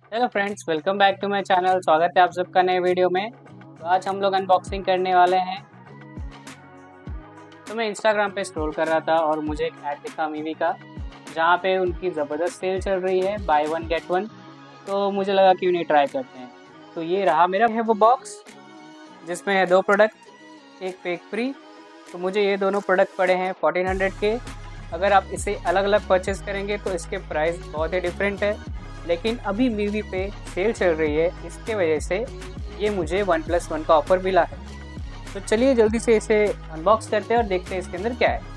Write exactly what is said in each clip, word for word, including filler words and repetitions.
Hello friends, welcome back to my channel. स्वागत है आप सबका नए वीडियो में। तो आज हम लोग अनबॉक्सिंग करने वाले हैं। तो मैं इंस्टाग्राम पे स्क्रॉल कर रहा था और मुझे एक ऐड दिखा मीवी का, जहाँ पे उनकी ज़बरदस्त सेल चल रही है, बाय वन गेट वन। तो मुझे लगा क्यों नहीं ट्राई करते हैं। तो ये रहा मेरा है वो बॉक्स, जिसमें है दो प्रोडक्ट, एक पे एक फ्री। तो मुझे ये दोनों प्रोडक्ट पड़े हैं फोर्टीन हंड्रेड के। अगर आप इसे अलग अलग परचेज़ करेंगे तो इसके प्राइस बहुत ही डिफरेंट है, लेकिन अभी मीवी पे सेल चल रही है, इसके वजह से ये मुझे वन प्लस वन का ऑफ़र मिला है। तो चलिए जल्दी से इसे अनबॉक्स करते हैं और देखते हैं इसके अंदर क्या है।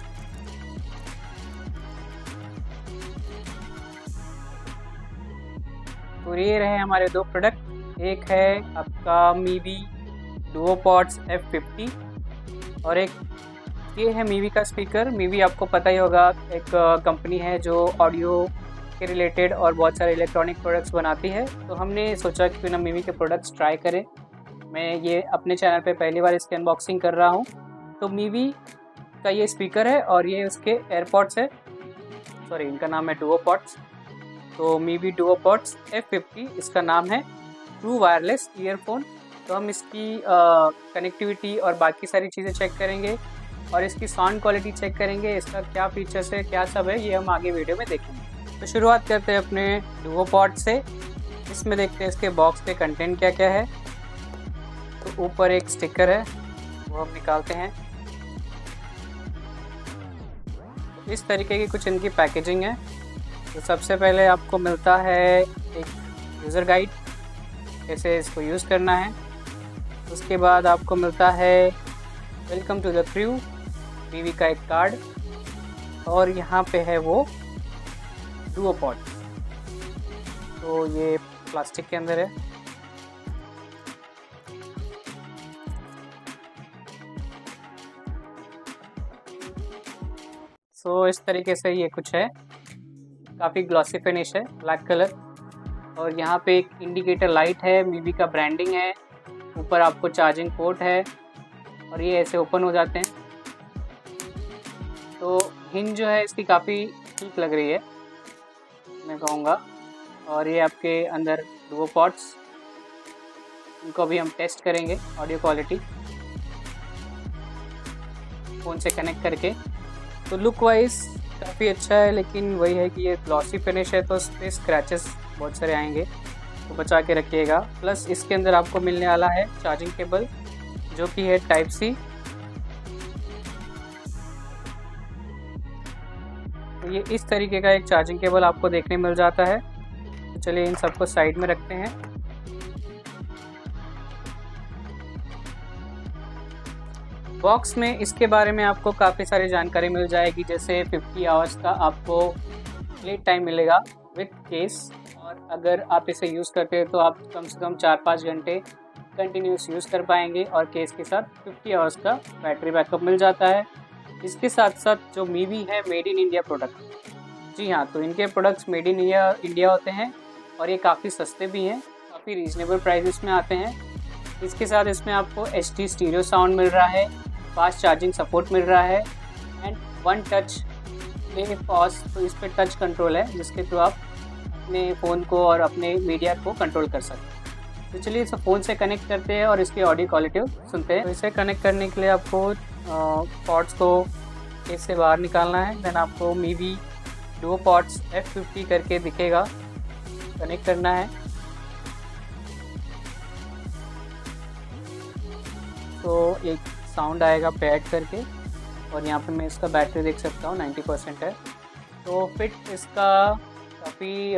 तो ये रहे हमारे दो प्रोडक्ट। एक है आपका मीवी डुओपॉड्स एफ फिफ्टी और एक ये है मीवी का स्पीकर। मीवी आपको पता ही होगा, एक कंपनी है जो ऑडियो के रिलेटेड और बहुत सारे इलेक्ट्रॉनिक प्रोडक्ट्स बनाती है। तो हमने सोचा कि क्यों ना मीवी के प्रोडक्ट्स ट्राई करें। मैं ये अपने चैनल पे पहली बार इसकी अनबॉक्सिंग कर रहा हूँ। तो मीवी का ये स्पीकर है और ये उसके एयरपॉड्स है, सॉरी इनका नाम है डुओपॉड्स। तो मीवी डुओपॉड्स एफ फिफ्टी इसका नाम है, ट्रू वायरलेस ईयरफोन। तो हम इसकी कनेक्टिविटी और बाकी सारी चीज़ें चेक करेंगे और इसकी साउंड क्वालिटी चेक करेंगे, इसका क्या फीचर्स है, क्या सब है, ये हम आगे वीडियो में देखेंगे। तो शुरुआत करते हैं अपने डुओपॉड से। इसमें देखते हैं इसके बॉक्स के कंटेंट क्या क्या है। तो ऊपर एक स्टिकर है, वो हम निकालते हैं। इस तरीके की कुछ इनकी पैकेजिंग है। तो सबसे पहले आपको मिलता है एक यूज़र गाइड, कैसे इसको यूज़ करना है। उसके बाद आपको मिलता है welcome to the crew Mivi का एक कार्ड, और यहाँ पे है वो डुओपॉड। तो ये प्लास्टिक के अंदर है। सो इस तरीके से ये कुछ है, काफ़ी ग्लॉसी फिनिश है, ब्लैक कलर। और यहाँ पे एक इंडिकेटर लाइट है, मीवी का ब्रांडिंग है। ऊपर आपको चार्जिंग पोर्ट है और ये ऐसे ओपन हो जाते हैं। तो हिंज जो है इसकी काफ़ी ठीक लग रही है, मैं कहूँगा। और ये आपके अंदर डुओपॉड्स, इनको भी हम टेस्ट करेंगे ऑडियो क्वालिटी फ़ोन से कनेक्ट करके। तो लुक वाइज काफ़ी अच्छा है, लेकिन वही है कि ये ग्लॉसी फिनिश है तो इस पर स्क्रैचेस बहुत सारे आएंगे, तो बचा के रखिएगा। प्लस इसके अंदर आपको मिलने वाला है चार्जिंग केबल, जो कि है टाइप सी। तो ये इस तरीके का एक चार्जिंग केबल आपको देखने मिल जाता है। तो चलिए इन सबको साइड में रखते हैं। बॉक्स में इसके बारे में आपको काफ़ी सारी जानकारी मिल जाएगी, जैसे फिफ्टी आवर्स का आपको प्ले टाइम मिलेगा विथ केस। और अगर आप इसे यूज़ करते हैं तो आप कम से कम चार पाँच घंटे कंटिन्यूस यूज़ कर पाएंगे, और केस के साथ फिफ्टी आवर्स का बैटरी बैकअप मिल जाता है। इसके साथ साथ जो मीवी है मेड इन इंडिया प्रोडक्ट, जी हाँ, तो इनके products made in India India होते हैं और ये काफ़ी सस्ते भी हैं, काफ़ी रीजनेबल प्राइसेस में आते हैं। इसके साथ इसमें आपको एच डी स्टीरियो साउंड मिल रहा है, फास्ट चार्जिंग सपोर्ट मिल रहा है, and one touch play pause. तो इस पर टच कंट्रोल है, जिसके थ्रू आप अपने फ़ोन को और अपने मीडिया को कंट्रोल कर सकते हैं। तो चलिए इसे फ़ोन से कनेक्ट करते हैं और इसकी ऑडियो क्वालिटी सुनते हैं। तो इसे कनेक्ट करने के लिए आपको पॉड्स को केस से बाहर निकालना है, देन आपको मीवी डुओपॉड्स एफ फिफ्टी करके दिखेगा, कनेक्ट करना है। तो एक साउंड आएगा पैड करके, और यहाँ पे मैं इसका बैटरी देख सकता हूँ नाइन्टी परसेंट है। तो फिट इसका काफ़ी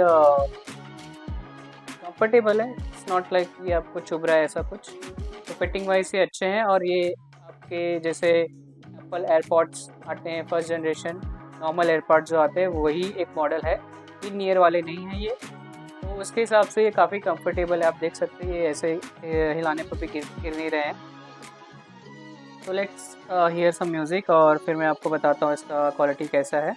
कंफर्टेबल है, इट्स नॉट लाइक ये आपको चुभ रहा है ऐसा कुछ। तो फिटिंग वाइज ये अच्छे हैं, और ये आपके जैसे एप्पल एयरपॉड्स आते हैं फर्स्ट जनरेशन, नॉर्मल एयरपॉड्स जो आते हैं वही एक मॉडल है, इन ईयर वाले नहीं हैं ये। तो उसके हिसाब से ये काफ़ी कंफर्टेबल है, आप देख सकते हैं ये ऐसे हिलाने पर भी गिर गिर नहीं रहे हैं। तो लेट्स हियर सम म्यूज़िक और फिर मैं आपको बताता हूँ इसका क्वालिटी कैसा है।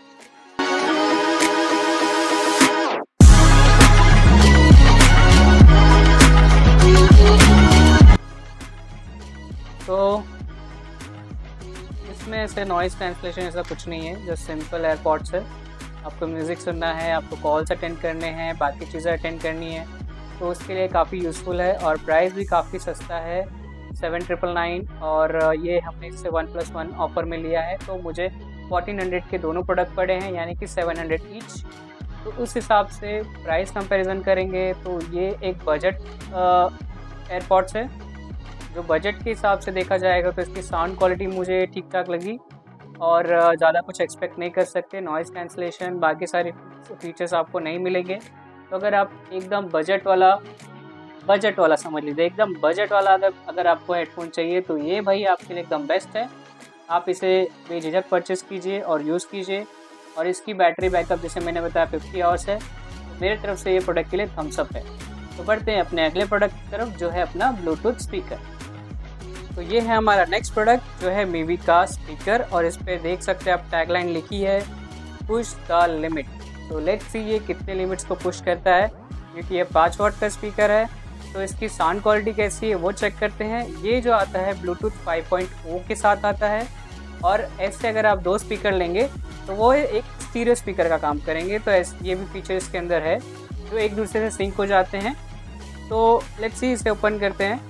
तो इसमें ऐसे नॉइज़ कैंसलेशन ऐसा कुछ नहीं है, जस्ट सिंपल एयरपॉड्स है। आपको म्यूज़िक सुनना है, आपको कॉल्स अटेंड करने हैं, बाकी चीज़ें अटेंड करनी है, तो उसके लिए काफ़ी यूज़फुल है और प्राइस भी काफ़ी सस्ता है, सेवन ट्रिपल नाइन। और ये हमने इससे वन प्लस वन ऑफ़र में लिया है, तो मुझे फोर्टीन हंड्रेड के दोनों प्रोडक्ट पड़े हैं, यानी कि सेवन हंड्रेड ईच। तो उस हिसाब से प्राइस कंपैरिजन करेंगे तो ये एक बजट एयरपॉड्स है। जो बजट के हिसाब से देखा जाएगा तो इसकी साउंड क्वालिटी मुझे ठीक ठाक लगी और ज़्यादा कुछ एक्सपेक्ट नहीं कर सकते। नॉइज़ कैंसलेशन, बाकी सारे फीचर्स आपको नहीं मिलेंगे। तो अगर आप एकदम बजट वाला बजट वाला समझ लीजिए, एकदम बजट वाला अगर अगर आपको हेडफोन चाहिए तो ये भाई आपके लिए एकदम बेस्ट है। आप इसे बेझिझक परचेज़ कीजिए और यूज़ कीजिए। और इसकी बैटरी बैकअप जैसे मैंने बताया फिफ्टी आवर्स है, तो मेरे तरफ से ये प्रोडक्ट के लिए थम्स अप है। तो बढ़ते हैं अपने अगले प्रोडक्ट की तरफ, जो है अपना ब्लूटूथ स्पीकर। तो ये है हमारा नेक्स्ट प्रोडक्ट, जो है मीवी का स्पीकर, और इस पर देख सकते हैं आप टैगलाइन लिखी है, पुश द लिमिट। तो लेट्स सी ये कितने लिमिट्स को पुश करता है, क्योंकि ये पाँच वाट का स्पीकर है। तो इसकी साउंड क्वालिटी कैसी है वो चेक करते हैं। ये जो आता है ब्लूटूथ फाइव पॉइंट ओ के साथ आता है, और ऐसे अगर आप दो स्पीकर लेंगे तो वो एक स्टीरियो स्पीकर का काम करेंगे। तो ऐसे ये भी फीचर इसके अंदर है जो एक दूसरे से सिंक हो जाते हैं। तो लेट्स सी इसे ओपन करते हैं।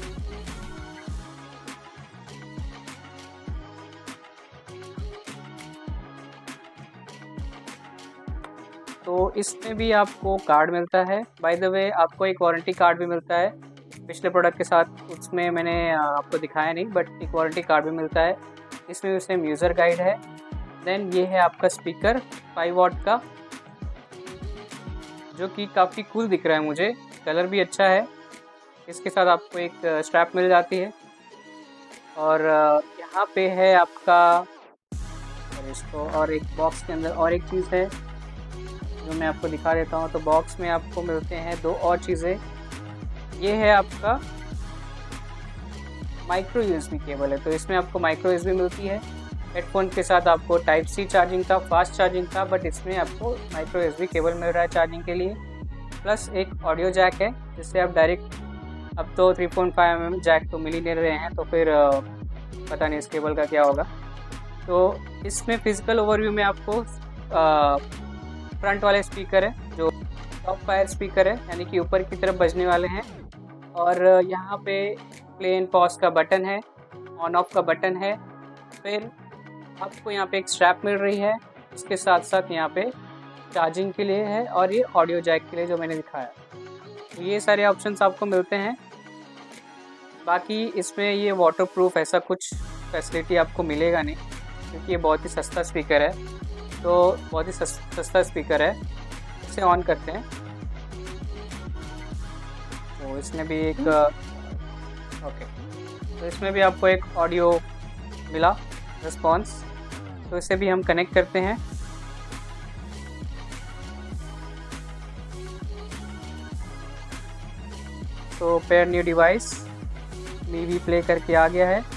तो इसमें भी आपको कार्ड मिलता है। बाय द वे आपको एक वारंटी कार्ड भी मिलता है पिछले प्रोडक्ट के साथ, उसमें मैंने आपको दिखाया नहीं, बट एक वारंटी कार्ड भी मिलता है। इसमें भी सेम यूज़र गाइड है। देन ये है आपका स्पीकर फाइव वाट का, जो कि काफ़ी कूल दिख रहा है मुझे, कलर भी अच्छा है। इसके साथ आपको एक स्ट्रैप मिल जाती है, और यहाँ पे है आपका, और इसको और एक बॉक्स के अंदर और एक चीज़ है जो मैं आपको दिखा देता हूँ। तो बॉक्स में आपको मिलते हैं दो और चीज़ें। ये है आपका माइक्रो यूएसबी केबल है, तो इसमें आपको माइक्रो यूएसबी मिलती है। हेडफोन के साथ आपको टाइप सी चार्जिंग था, फास्ट चार्जिंग था, बट इसमें आपको माइक्रो यूएसबी केबल मिल रहा है चार्जिंग के लिए। प्लस एक ऑडियो जैक है, जिससे आप डायरेक्ट, अब तो three point five M M jack तो मिल ही नहीं रहे हैं, तो फिर पता नहीं इस केबल का क्या होगा। तो इसमें फिजिकल ओवरव्यू में आपको आ, फ्रंट वाले स्पीकर है जो टॉप फायर स्पीकर है, यानी कि ऊपर की तरफ बजने वाले हैं। और यहाँ पे प्ले एंड पॉज का बटन है, ऑन ऑफ का बटन है। फिर आपको यहाँ पे एक स्ट्रैप मिल रही है, इसके साथ साथ यहाँ पे चार्जिंग के लिए है, और ये ऑडियो जैक के लिए जो मैंने दिखाया। तो ये सारे ऑप्शंस आपको मिलते हैं। बाकी इसमें ये वाटरप्रूफ ऐसा कुछ फैसिलिटी आपको मिलेगा नहीं, क्योंकि ये बहुत ही सस्ता स्पीकर है। तो बहुत ही सस्ता स्पीकर है। इसे ऑन करते हैं, तो इसमें भी एक ओके तो इसमें भी आपको एक ऑडियो मिला रिस्पॉन्स, तो इसे भी हम कनेक्ट करते हैं। तो pair new device Mivi play करके आ गया है।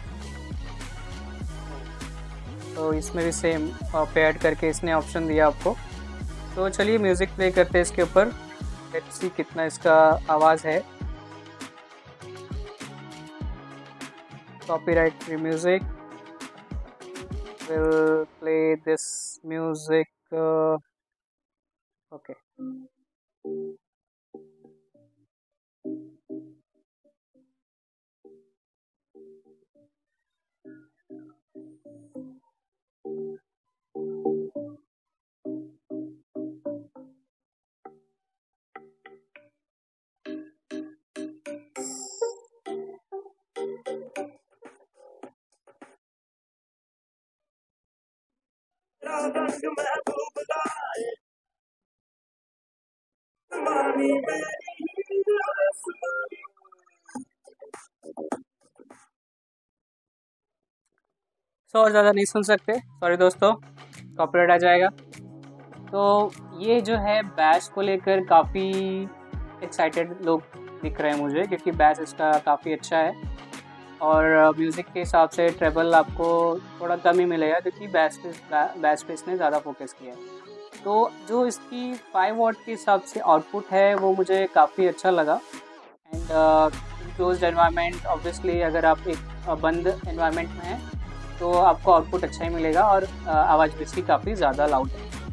तो इसमें भी सेम पे ऐड करके इसने ऑप्शन दिया आपको। तो चलिए म्यूज़िक प्ले करते हैं इसके ऊपर, लेट्स सी कितना इसका आवाज़ है। Copyright free music, will play this music. Okay so और ज़्यादा नहीं सुन सकते, सॉरी दोस्तों, कॉपीराइट आ जाएगा। तो ये जो है बैस को लेकर काफ़ी एक्साइटेड लोग दिख रहे हैं मुझे, क्योंकि बैस इसका काफ़ी अच्छा है, और म्यूज़िक के हिसाब से ट्रेबल आपको थोड़ा कम ही मिलेगा, क्योंकि बैस पे बैस पे इसने ज़्यादा फोकस किया है। तो जो इसकी फाइव वॉट के हिसाब से आउटपुट है वो मुझे काफ़ी अच्छा लगा। एंड क्लोज्ड एनवायरनमेंट, ऑब्वियसली अगर आप एक बंद एनवायरनमेंट में हैं तो आपको आउटपुट अच्छा ही मिलेगा, और आवाज़ भी इसकी काफ़ी ज़्यादा लाउड है।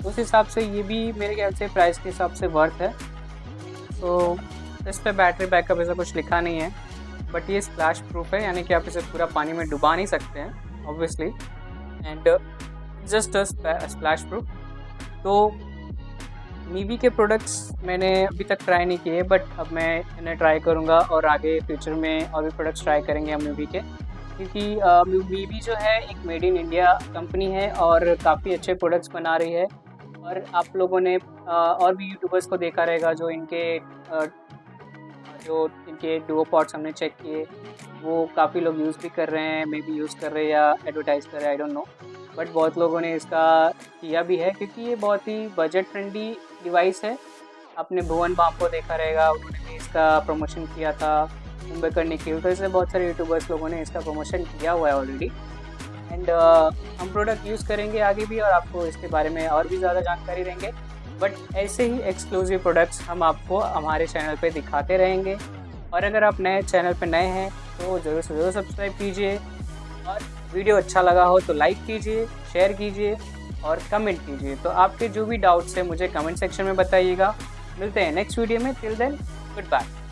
उस हिसाब से ये भी मेरे ख्याल से प्राइस के हिसाब से वर्थ है। तो इस पे बैटरी बैकअप ऐसा कुछ लिखा नहीं है, बट ये स्प्लैश प्रूफ है, यानी कि आप इसे पूरा पानी में डुबा नहीं सकते हैं obviously, and just a splash proof. तो मीवी के प्रोडक्ट्स मैंने अभी तक ट्राई नहीं किए, बट अब मैं इन्हें ट्राई करूँगा और आगे फ्यूचर में और भी प्रोडक्ट्स ट्राई करेंगे हम मीवी के, क्योंकि मीवी जो है एक मेड इन इंडिया कंपनी है और काफ़ी अच्छे प्रोडक्ट्स बना रही है। और आप लोगों ने आ, और भी यूट्यूबर्स को देखा रहेगा जो इनके आ, जो इनके डुओ पॉड्स हमने चेक किए, वो काफ़ी लोग यूज़ भी कर रहे हैं, मे बी यूज़ कर रहे हैं या एडवर्टाइज़ कर रहे हैं, आई डोंट नो, बट बहुत लोगों ने इसका किया भी है क्योंकि ये बहुत ही बजट फ्रेंडली डिवाइस है। आपने भुवन बाम को देखा रहेगा, उन्होंने भी इसका प्रमोशन किया था मुंबई का निखिल, तो इससे बहुत सारे यूट्यूबर्स लोगों ने इसका प्रमोशन किया हुआ है ऑलरेडी। एंड uh, हम प्रोडक्ट यूज़ करेंगे आगे भी और आपको इसके बारे में और भी ज़्यादा जानकारी देंगे, बट ऐसे ही एक्सक्लूसिव प्रोडक्ट्स हम आपको हमारे चैनल पे दिखाते रहेंगे। और अगर आप नए चैनल पे नए हैं तो ज़रूर से ज़रूर सब्सक्राइब कीजिए, और वीडियो अच्छा लगा हो तो लाइक कीजिए, शेयर कीजिए और कमेंट कीजिए। तो आपके जो भी डाउट्स हैं मुझे कमेंट सेक्शन में बताइएगा। मिलते हैं नेक्स्ट वीडियो में, टिल देन गुड बाय।